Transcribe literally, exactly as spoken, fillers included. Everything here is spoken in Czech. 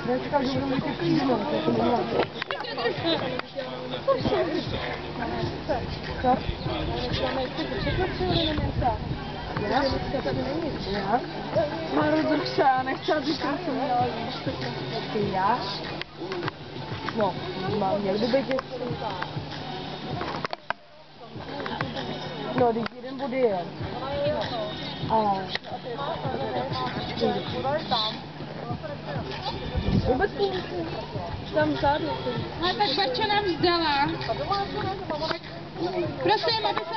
Já říkám, že budu mít ty křídlo, to je to. Co? Já? Já? Má rozdrž se, já nechtěla říct, že jsem měla Ty já? No, mám, měl by být ještě. No, když jeden bod je. A... Vůbec to tam vzadu. Ale tak Barča nám vzdala. Prosím, aby se